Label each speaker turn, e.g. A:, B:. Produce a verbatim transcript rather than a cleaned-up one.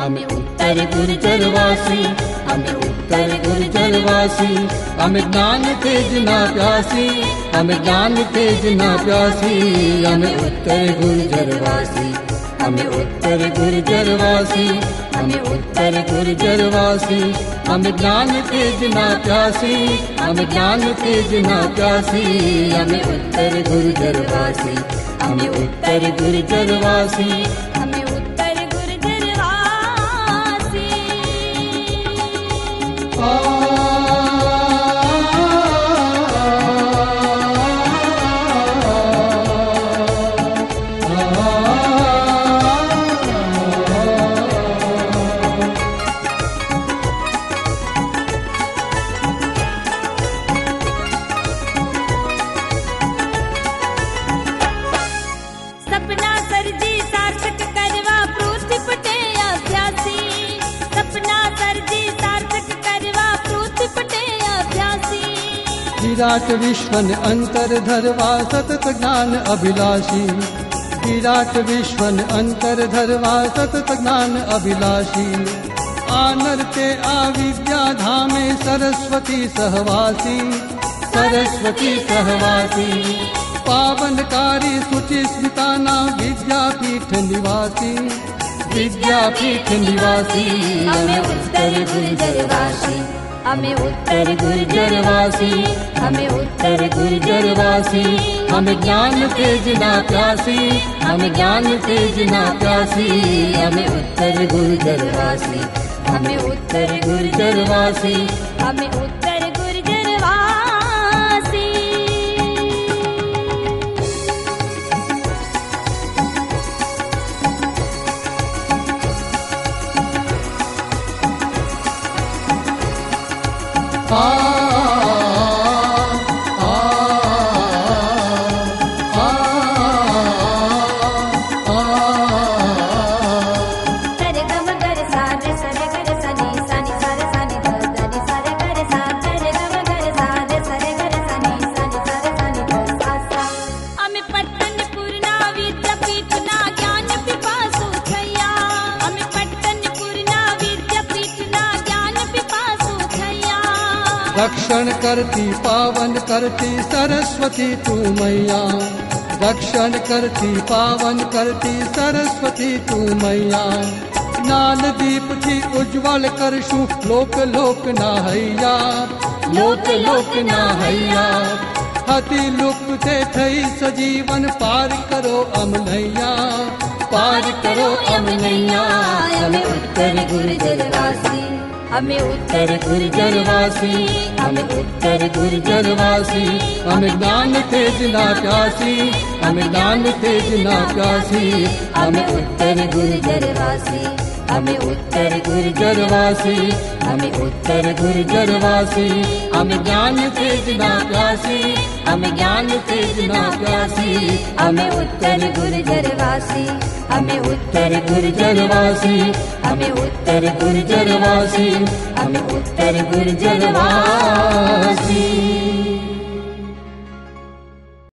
A: हमें उत्तर गुर्जरवासी, हमें उत्तर गुर्जरवासी, हमें ज्ञान तेज ना प्यासी, हमें ज्ञान तेज ना प्यासी, हमें उत्तर गुर्जरवासी, हमें उत्तर गुर्जरवासी, हमें उत्तर गुर्जरवासी, हमें ज्ञान तेज ना प्यासी, हमें ज्ञान तेज ना प्यासी, हमें उत्तर गुर्जरवासी, हमें उत्तर गुर्जरवासी,
B: हमें उत्तर गुर्जरवासी। सपना सरजी सार्थक करवा पृथ्वी पटे अभ्यासी, सपना सरजी सार्थक करवा पृथ्वी पटे अभ्यासी।
A: विराट विश्वन अंतर धरवा सतत ज्ञान अभिलाषी, विराट विश्वन अंतर धरवा सतत ज्ञान अभिलाषी, आनरते आविद्या धामे सरस्वती सहवासी, सरस्वती सहवासी, पावनकारी शुचि स्मिताना विद्यापीठ निवासी, विद्यापीठ निवासी,
B: हमें उत्तर गुर्जरवासी, हमें उत्तर गुर्जरवासी,
A: हमें उत्तर गुर्जरवासी, हमें ज्ञान तेज ना प्यासी, हमें ज्ञान तेज ना प्यासी, हमें उत्तर गुर्जरवासी, हमें उत्तर गुर्जरवासी,
B: हमें उत्तर गुर्जरवासी।
A: आ आ आ आ
B: सरे गम गर सा रे सरे गर सा नी सा नी सा रे सा नी ध ध नी सा रे गर सा, सरे गम गर सा रे सरे गर सा नी सा नी सा रे सा नी ध सा सा। हमें पट्टन पूर्णा विद्यापीठ ना ज्ञान पिपासु थैया, हमें पट्टन पूर्णा विद्यापीठ ना ज्ञान पिपासु थैया।
A: रक्षण करती पावन करती सरस्वती तू मैया, रक्षण करती पावन करती सरस्वती तू मैया, ज्ञान दीप थी उज्ज्वल करशु लोक लोक ना हैया, लोक लोक ना हैया, हति लुप्त थे थई सजीवन पार करो अमनैया, पार करो अमनैया,
B: हमें उत्तर गुर्जरवासी, हमें उत्तर
A: गुर्जरवासी, हमें उत्तर गुर्जरवासी, हमें ज्ञान तेज ना प्यासी, हमें ज्ञान तेज ना प्यासी, हमें उत्तर गुर्जरवासी, हमें उत्तर गुर्जरवासी, हमें उत्तर गुर्जरवासी, हमें ज्ञान तेज ना प्यासी, हमें ज्ञान तेज ना प्यासी, हमें उत्तर गुर्जरवासी, हमें उत्तर गुर्जरवासी, हमें उत्तर गुर्जरवासी, हमें उत्तर गुर्जरवासी।